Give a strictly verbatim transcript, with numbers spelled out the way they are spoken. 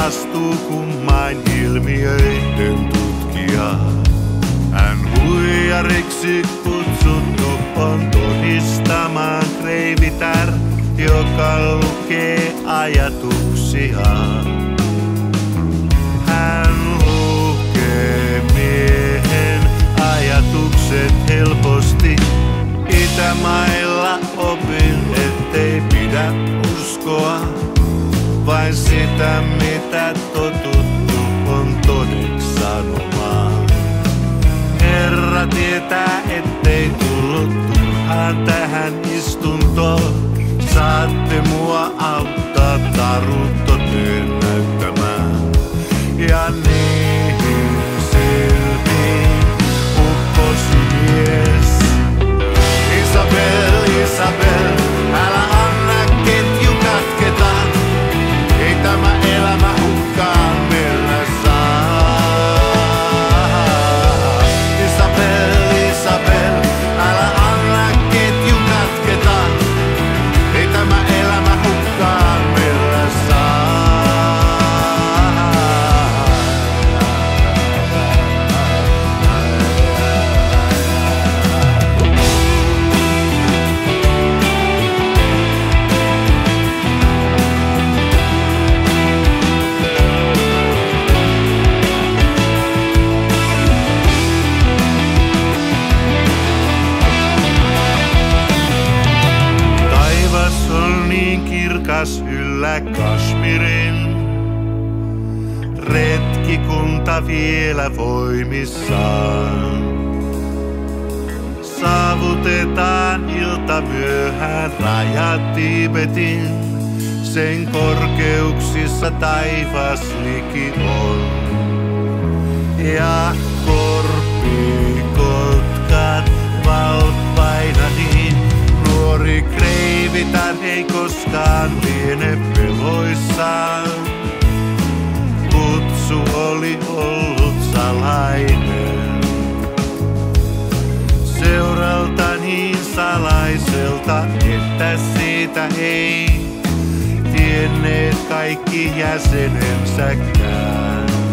astuu kummain ilmiöiden tutkija. Hän huijariksi kutsuttu on todistamaan kreivitär, joka lukee ajatuksia. Hän lukee miehen ajatukset helposti. Itämailla opin, ettei pidä uskoa vain sitä, mitä totuttu on todeksi sanomaan. Herra tietää, ettei tullut turhaan tähän istuntoon. Saatte mua auttaa tarut toteen näyttämään. Ja niihin silmiin upposi mies. Isabel, Isabel, älä anna ketju katketa. Ei tämä elämä hukkaan mennä saa. Isabel, Isabel, älä anna ketju katketa. Ei tämä elämä hukkaan mennä saa. Taivas on niin kirkas yllä Kashmirin. Retkikunta vielä voimissaan. Saavutetaan ilta myöhään rajat Tiibetin. Sen korkeuksissa taivas liki on. Ja korpikotkat valppaina niin. Nuori kreivitär ei koskaan liene peloissaan. Kutsu oli ollut salainen. Seuralta niin salaiselta, että siitä ei tienneet kaikki jäsenensäkään.